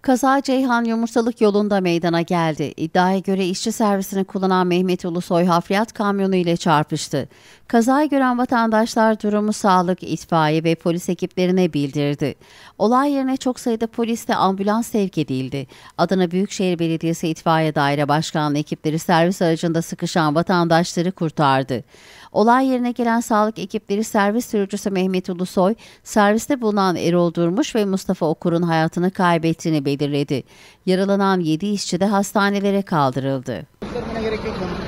Kaza Ceyhan Yumurtalık yolunda meydana geldi. İddiaya göre işçi servisini kullanan Mehmet Ulusoy hafriyat kamyonu ile çarpıştı. Kazayı gören vatandaşlar durumu sağlık, itfaiye ve polis ekiplerine bildirdi. Olay yerine çok sayıda polis de ambulans sevk edildi. Adana Büyükşehir Belediyesi İtfaiye Daire Başkanlığı ekipleri servis aracında sıkışan vatandaşları kurtardı. Olay yerine gelen sağlık ekipleri servis sürücüsü Mehmet Ulusoy, serviste bulunan Erol Durmuş ve Mustafa Okur'un hayatını kaybettiğini belirledi. Yaralanan 7 işçi de hastanelere kaldırıldı. Gerek yok.